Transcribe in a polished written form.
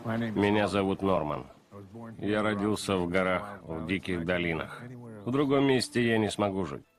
Меня зовут Норман. Я родился в горах, в диких долинах. В другом месте я не смогу жить.